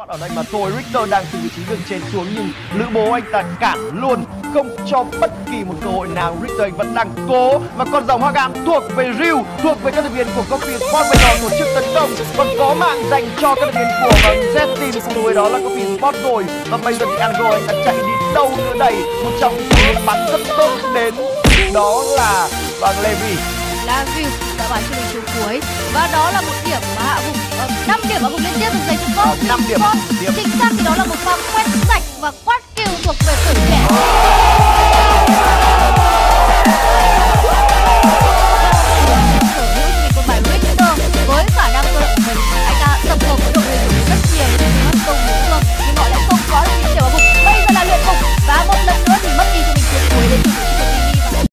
spot ở đây mà thôi. Richter đang từ vị trí đường trên xuống nhưng lữ bố anh ta cản luôn, không cho bất kỳ một cơ hội nào. Richter anh vẫn đang cố và con rồng hoa cam thuộc về Ryu, thuộc về các thành viên của Coffee Sport. Bây giờ một chiếc tấn công còn có mạng dành cho các thành viên của Z Team, cùng với đó là Coffee Sport rồi. Và bây giờ thì Android anh ta chạy đi đâu nữa đây? Một trong những bắn rất tốt đến đó là Levi. Là View đã bán cho mình chiều cuối và đó là một điểm mà Hạ Hùng 5 điểm Hạ Hùng liên tiếp được giành cho Coffee 5 điểm Sport. Chính xác thì đó là một pha quét sạch và quát kill thuộc về tuổi trẻ.